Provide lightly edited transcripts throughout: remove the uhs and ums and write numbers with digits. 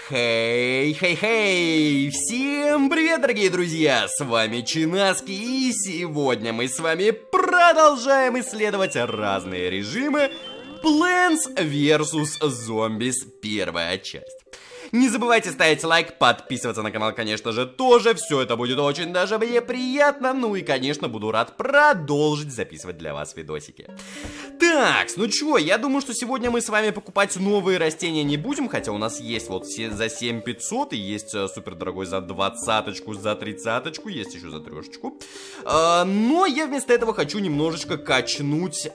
Хей! Всем привет, дорогие друзья! С вами Чинаски, и сегодня мы с вами продолжаем исследовать разные режимы Plants vs. Zombies, первая часть. Не забывайте ставить лайк, подписываться на канал, конечно же, тоже. Все это будет очень даже мне приятно. Ну и, конечно, буду рад продолжить записывать для вас видосики. Так, ну чё, я думаю, что сегодня мы с вами покупать новые растения не будем. Хотя у нас есть вот за 7500 и есть супер дорогой за 20-очку, за 30-очку, есть еще за 3-очку. Но я вместо этого хочу немножечко качнуть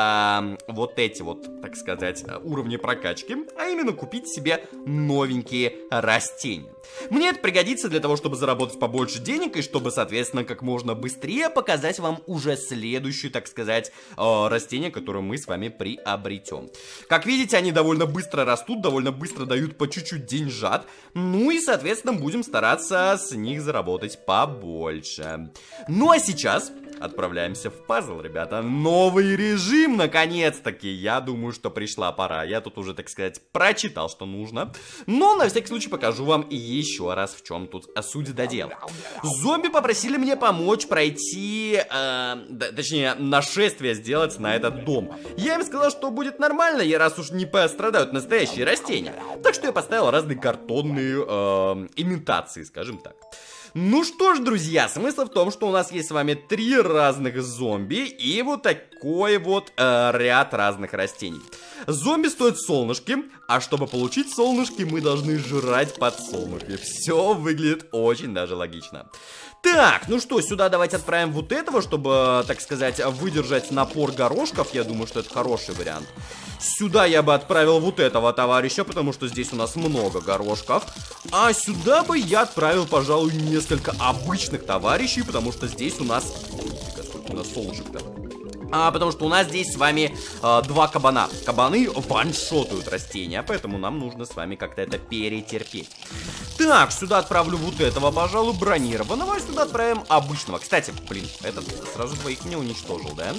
вот эти вот, так сказать, уровни прокачки. А именно купить себе новенькие растения. Мне это пригодится для того, чтобы заработать побольше денег и чтобы, соответственно, как можно быстрее показать вам уже следующее, так сказать, растение, которое мы с вами приобретем. Как видите, они довольно быстро растут, довольно быстро дают по чуть-чуть деньжат. Ну и, соответственно, будем стараться с них заработать побольше. Ну а сейчас отправляемся в пазл, ребята. Новый режим, наконец-таки. Я думаю, что пришла пора. Я тут уже, так сказать, прочитал, что нужно. Но на всякий случай покажу вам еще раз, в чем тут суть до дела. Зомби попросили мне помочь пройти, точнее, нашествие сделать на этот дом. Я им сказал, что будет нормально, и раз уж не пострадают настоящие растения. Так что я поставил разные картонные имитации, скажем так. Ну что ж, друзья, смысл в том, что у нас есть с вами 3 разных зомби и вот такой вот ряд разных растений. Зомби стоят солнышки, а чтобы получить солнышки, мы должны жрать подсолнухи. Все выглядит очень даже логично. Так, ну что, сюда давайте отправим вот этого, чтобы, так сказать, выдержать напор горошков. Я думаю, что это хороший вариант. Сюда я бы отправил вот этого товарища, потому что здесь у нас много горошков. А сюда бы я отправил, пожалуй, несколько обычных товарищей, потому что здесь у нас... Сколько у нас солнышек-то? Потому что у нас здесь с вами 2 кабана. Кабаны ваншотают растения, поэтому нам нужно с вами как-то это перетерпеть. Так, сюда отправлю вот этого, пожалуй, бронированного, а сюда отправим обычного. Кстати, блин, этот сразу двоих мне уничтожил, да?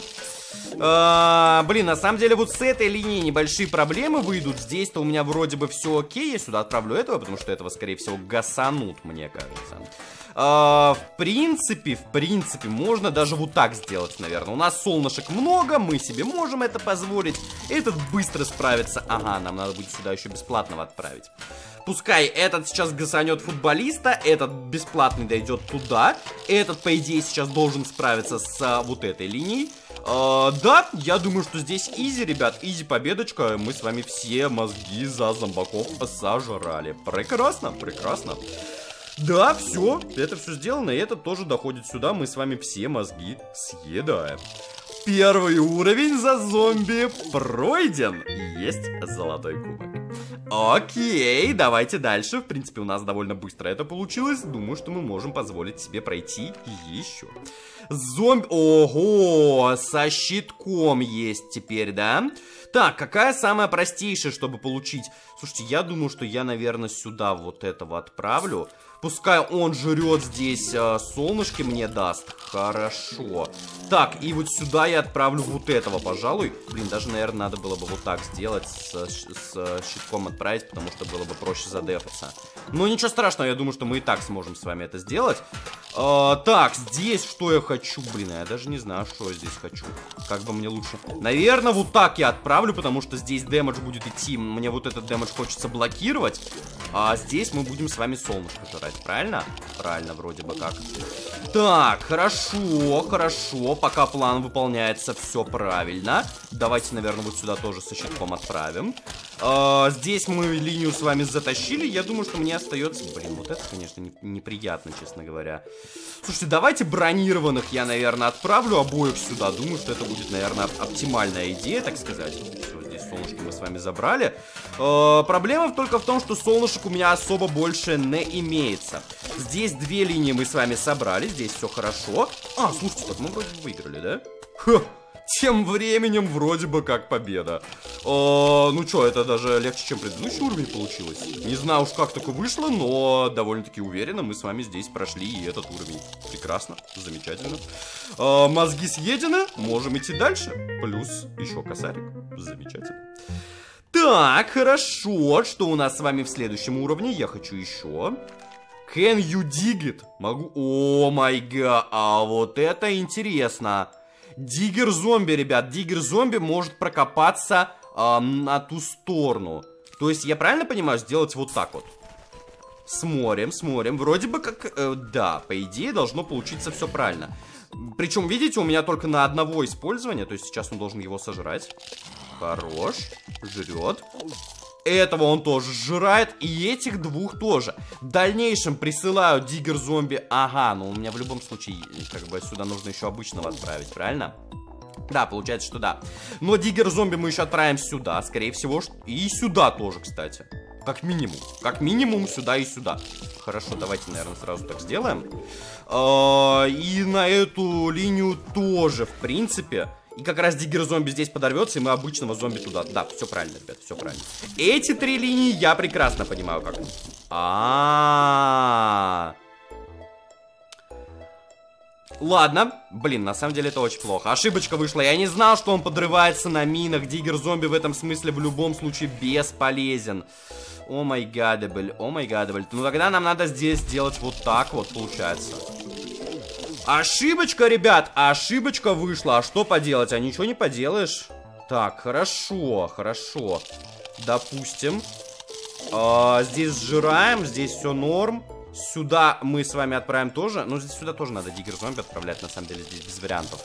Блин, на самом деле вот с этой линии небольшие проблемы выйдут. Здесь-то у меня вроде бы все окей. Я сюда отправлю этого, потому что этого, скорее всего, гасанут, мне кажется. В принципе, можно даже вот так сделать, наверное. У нас солнышек много, мы себе можем это позволить. Этот быстро справится. Ага, нам надо будет сюда еще бесплатного отправить. Пускай этот сейчас гасанет футболиста, этот бесплатный дойдет туда. Этот, по идее, сейчас должен справиться с вот этой линией. Да, я думаю, что здесь изи, ребят, изи победочка. Мы с вами все мозги за зомбаков сожрали. Прекрасно, прекрасно. Да, все, это все сделано, и это тоже доходит сюда. Мы с вами все мозги съедаем. Первый уровень за зомби пройден. Есть золотой кубок. Окей, давайте дальше. В принципе, у нас довольно быстро это получилось. Думаю, что мы можем позволить себе пройти еще. Зомби... Ого, со щитком есть теперь, да? Так, какая самая простейшая, чтобы получить? Слушайте, я думаю, что я, наверное, сюда вот этого отправлю. Пускай он жрет здесь солнышки мне даст. Хорошо. Так, и вот сюда я отправлю вот этого, пожалуй. Блин, даже, наверное, надо было бы вот так сделать, с щитком отправить, потому что было бы проще задефаться. Но ничего страшного, я думаю, что мы и так сможем с вами это сделать. Так, здесь что я хочу? Блин, я даже не знаю, что я здесь хочу. Как бы мне лучше? Наверное, вот так я отправлю, потому что здесь дэмэдж будет идти. Мне вот этот дэмэдж хочется блокировать. А здесь мы будем с вами солнышко жрать, правильно? Правильно, вроде бы как. Так, хорошо, хорошо. Пока план выполняется, все правильно. Давайте, наверное, вот сюда тоже со щитком отправим. Здесь мы линию с вами затащили. Я думаю, что мне остается... Блин, вот это, конечно, неприятно, честно говоря. Слушайте, давайте бронированных я, наверное, отправлю обоих сюда. Думаю, что это будет, наверное, оптимальная идея, так сказать. Все, здесь солнышки мы с вами забрали. Проблема только в том, что солнышек у меня особо больше не имеется. Здесь 2 линии мы с вами собрали. Здесь все хорошо. Слушайте, так мы вроде бы выиграли, да? Ха! Тем временем вроде бы как победа. Ну что, это даже легче, чем предыдущий уровень получилось. Не знаю уж как такое вышло, но довольно-таки уверенно мы с вами здесь прошли и этот уровень. Прекрасно, замечательно. Мозги съедены, можем идти дальше. Плюс еще косарик. Замечательно. Так, хорошо. Что у нас с вами в следующем уровне? Я хочу еще. Can you dig it? Могу... О май гад, а вот это интересно. Диггер-зомби, ребят. Диггер-зомби может прокопаться на ту сторону. То есть, я правильно понимаю, сделать вот так вот? Смотрим, смотрим. Вроде бы как... да, по идее должно получиться все правильно. Причем, видите, у меня только на одного использования. То есть, сейчас он должен его сожрать. Хорош. Жрет. Этого он тоже сжирает. И этих двух тоже. В дальнейшем присылаю диггер-зомби. Ага, но у меня в любом случае, как бы, сюда нужно еще обычного отправить, правильно? Да, получается, что да. Но диггер-зомби мы еще отправим сюда, скорее всего. И сюда тоже, кстати. Как минимум. Как минимум сюда и сюда. Хорошо, давайте, наверное, сразу так сделаем. И на эту линию тоже, в принципе. И как раз диггер-зомби здесь подорвется, и мы обычного зомби туда. Да, все правильно, ребят, все правильно. Эти три линии я прекрасно понимаю, как. Ладно, блин, на самом деле это очень плохо. Ошибочка вышла, я не знал, что он подрывается на минах. Диггер-зомби в этом смысле в любом случае бесполезен. О май гадабль, о май гадабль. Ну тогда нам надо здесь сделать вот так вот, получается. Ошибочка, ребят, ошибочка вышла. А что поделать, а ничего не поделаешь. Так, хорошо, хорошо. Допустим. Здесь сжираем, здесь все норм. Сюда мы с вами отправим тоже. Ну, здесь сюда тоже надо диггер-зомби отправлять, на самом деле, здесь без вариантов.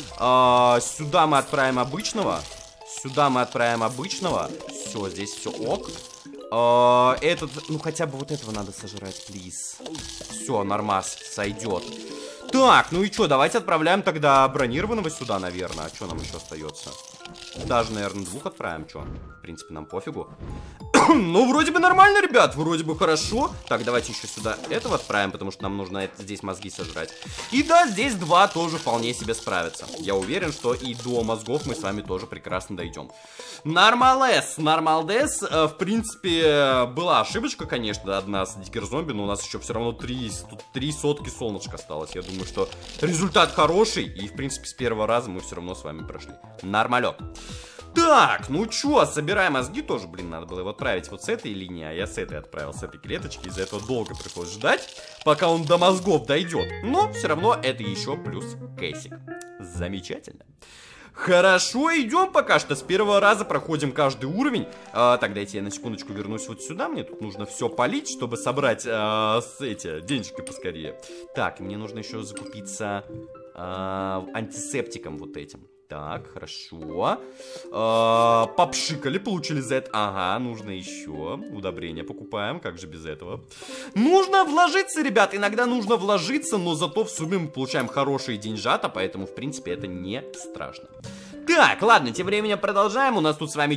Сюда мы отправим обычного. Сюда мы отправим обычного. Все, здесь все ок. Этот, ну хотя бы вот этого надо сожрать, плиз. Все, нормас, сойдет. Так, ну и что, давайте отправляем тогда бронированного сюда, наверное. А что нам еще остается? Даже, наверное, двух отправим, что? В принципе, нам пофигу. Ну, вроде бы нормально, ребят, вроде бы хорошо. Так, давайте еще сюда этого отправим, потому что нам нужно здесь мозги сожрать. И да, здесь два тоже вполне себе справятся. Я уверен, что и до мозгов мы с вами тоже прекрасно дойдем. Нормалес, нормалдес. В принципе, была ошибочка, конечно, одна с диггер-зомби, но у нас еще все равно тут 3 сотки солнышка осталось. Я думаю, что результат хороший, и, в принципе, с первого раза мы все равно с вами прошли. Нормалек. Так, ну чё, собираем мозги тоже, блин, надо было его отправить вот с этой линии, а я с этой отправил, с этой клеточки, из-за этого долго пришлось ждать, пока он до мозгов дойдет. Но все равно это еще плюс кэсик. Замечательно. Хорошо, идем пока что, с первого раза проходим каждый уровень. Так, дайте я на секундочку вернусь вот сюда, мне тут нужно все полить, чтобы собрать эти денежки поскорее. Так, мне нужно еще закупиться антисептиком вот этим. Так, хорошо. Попшикали, получили за это. Ага, нужно еще. Удобрения покупаем, как же без этого. Нужно вложиться, ребят. Иногда нужно вложиться, но зато в сумме мы получаем хорошие деньжата, поэтому, в принципе, это не страшно. Так, ладно, тем временем продолжаем. У нас тут с вами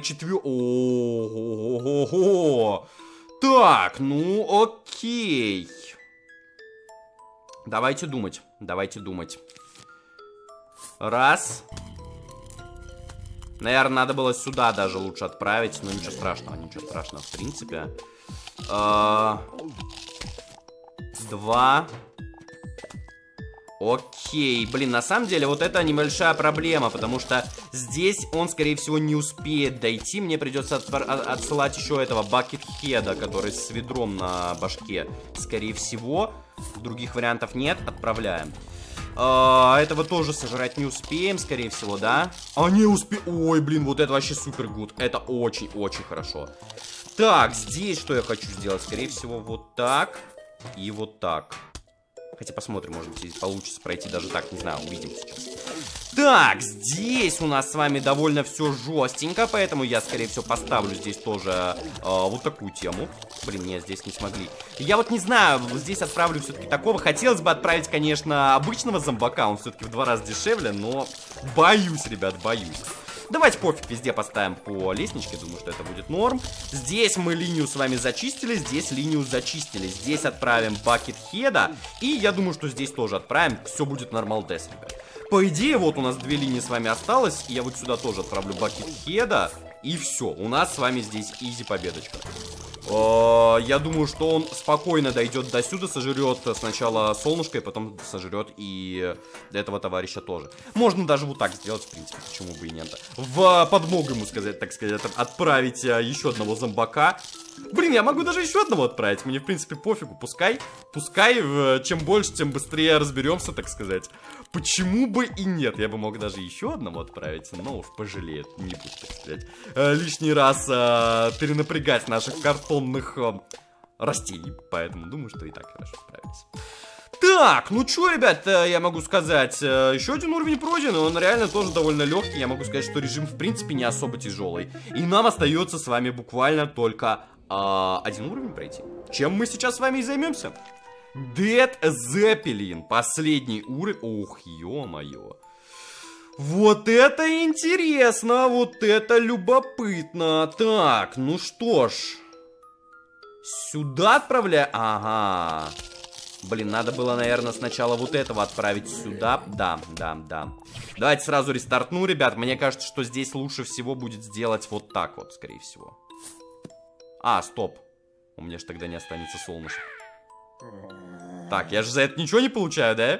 Ого-го-го. Так, ну окей. Давайте думать, давайте думать. Раз. Наверное, надо было сюда даже лучше отправить. Но ничего страшного, в принципе. 2. Окей, блин, на самом деле вот это небольшая проблема, потому что здесь он, скорее всего, не успеет дойти. Мне придется отсылать еще этого бакетхеда, который с ведром на башке. Скорее всего, других вариантов нет, отправляем. Этого тоже сожрать не успеем, скорее всего, да? А не успеем. Ой, блин, вот это вообще супер гуд. Это очень-очень хорошо. Так, здесь что я хочу сделать? Скорее всего, вот так и вот так. Хотя посмотрим, может быть, здесь получится пройти даже так, не знаю, увидим сейчас. Так, здесь у нас с вами довольно все жестенько, поэтому я, скорее всего, поставлю здесь тоже вот такую тему. Блин, нет, здесь не смогли. Я вот не знаю, здесь отправлю все-таки такого. Хотелось бы отправить, конечно, обычного зомбака, он все-таки в 2 раза дешевле, но боюсь, ребят, боюсь. Давайте пофиг, везде поставим по лестничке, думаю, что это будет норм. Здесь мы линию с вами зачистили, здесь линию зачистили. Здесь отправим бакетхеда, и я думаю, что здесь тоже отправим. Все будет нормалдес, ребят. По идее, вот у нас 2 линии с вами осталось, и я вот сюда тоже отправлю бакетхеда, и все, у нас с вами здесь изи победочка. Я думаю, что он спокойно дойдет до сюда, сожрет сначала солнышко, и потом сожрет и этого товарища тоже. Можно даже вот так сделать, в принципе, почему бы и нет. В подмогу ему сказать, так сказать, отправить еще одного зомбака. Блин, я могу даже еще одного отправить, мне в принципе пофигу, пускай, чем больше, тем быстрее разберемся, так сказать. Почему бы и нет, я бы мог даже еще одного отправить, но уж пожалеет, не буду, так сказать, лишний раз перенапрягать наших картонных растений, поэтому думаю, что и так хорошо справились. Так, ну что, ребят, я могу сказать, еще один уровень пройден, он реально тоже довольно легкий, я могу сказать, что режим в принципе не особо тяжелый, и нам остается с вами буквально только один уровень пройти. Чем мы сейчас с вами и займемся? Dead Zeppelin, последний уровень. Ух, ё-моё. Вот это интересно, вот это любопытно. Так, ну что ж. Сюда отправляю. Ага. Блин, надо было, наверное, сначала вот этого отправить сюда. Да. Давайте сразу рестартну, ребят. Мне кажется, что здесь лучше всего будет сделать вот так вот, скорее всего. Стоп. У меня же тогда не останется солнышко. Так, я же за это ничего не получаю, да?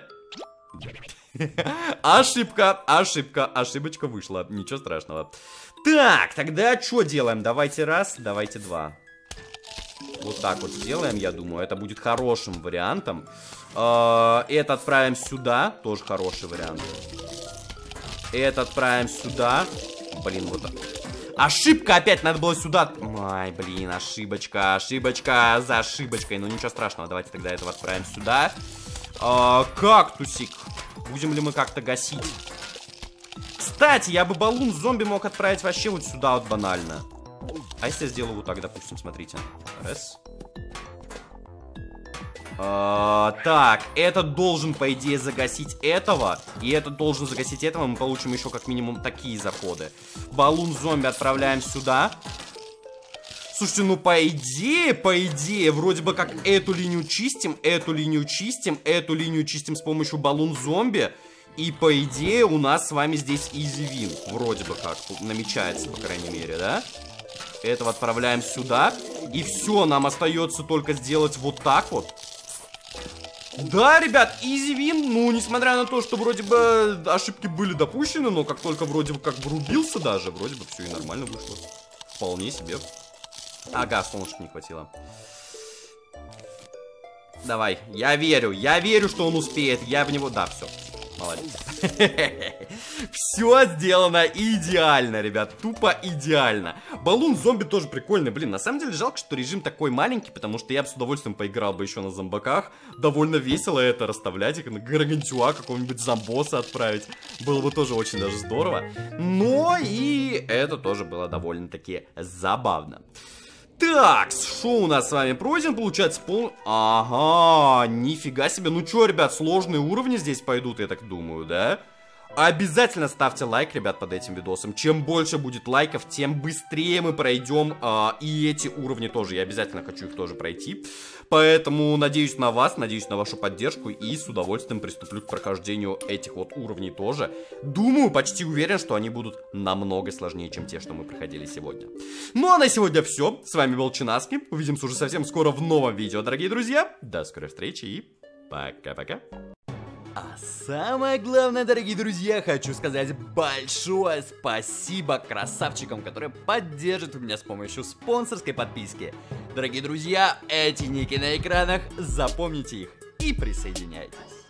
Ошибочка вышла. Ничего страшного. Так, тогда что делаем? Давайте раз, давайте два. Вот так вот сделаем, я думаю. Это будет хорошим вариантом. Это отправим сюда. Тоже хороший вариант. Это отправим сюда. Блин, вот так. Ошибка опять, надо было сюда. Ай, блин, ошибочка за ошибочкой. Ну ничего страшного, давайте тогда этого отправим сюда. Кактусик. Будем ли мы как-то гасить? Кстати, я бы баллон зомби мог отправить вообще вот сюда вот банально. А если я сделаю вот так, допустим, смотрите. Раз. Так, этот должен, по идее, загасить этого. И этот должен загасить этого. Мы получим еще как минимум такие заходы. Баллон зомби отправляем сюда. Слушайте, ну по идее, вроде бы как эту линию чистим, эту линию чистим с помощью баллон зомби. И по идее у нас с вами здесь easy win. Вроде бы как намечается, по крайней мере, да? Этого отправляем сюда. И все, нам остается только сделать вот так вот. Да, ребят, easy win. Ну, несмотря на то, что вроде бы ошибки были допущены, но как только вроде бы как врубился даже, вроде бы все и нормально вышло. Вполне себе. Ага, солнышка не хватило. Давай, я верю, что он успеет. Я в него... Да, все. Молодец. Все сделано идеально, ребят. Тупо идеально. Баллон зомби тоже прикольный. Блин, на самом деле жалко, что режим такой маленький, потому что я бы с удовольствием поиграл бы еще на зомбаках. Довольно весело это расставлять. Их на Гаргантюа какого-нибудь зомбоса отправить. Было бы тоже очень даже здорово. Но и это тоже было довольно-таки забавно. Так, что у нас с вами пройден, получается, Ага, нифига себе. Ну чё, ребят, сложные уровни здесь пойдут, я так думаю, да? Обязательно ставьте лайк, ребят, под этим видосом. Чем больше будет лайков, тем быстрее мы пройдем и эти уровни тоже. Я обязательно хочу их тоже пройти. Поэтому надеюсь на вас, надеюсь на вашу поддержку и с удовольствием приступлю к прохождению этих вот уровней тоже. Думаю, почти уверен, что они будут намного сложнее, чем те, что мы проходили сегодня. Ну а на сегодня все. С вами был Чинаски. Увидимся уже совсем скоро в новом видео, дорогие друзья. До скорой встречи и пока-пока. А самое главное, дорогие друзья, хочу сказать большое спасибо красавчикам, которые поддержат меня с помощью спонсорской подписки. Дорогие друзья, эти ники на экранах, запомните их и присоединяйтесь.